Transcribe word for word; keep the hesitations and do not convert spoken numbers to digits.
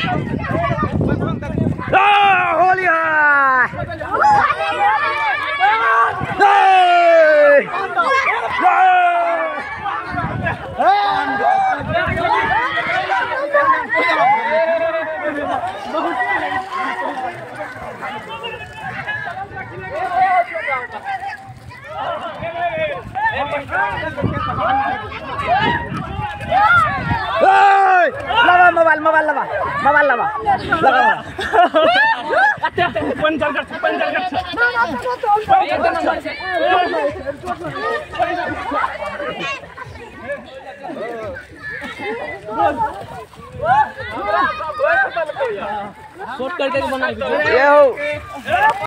होली है लगा mobile mobile लगा मोबाइल लगा लगा पंचर कर पंचर कर शॉट करके बना ये हो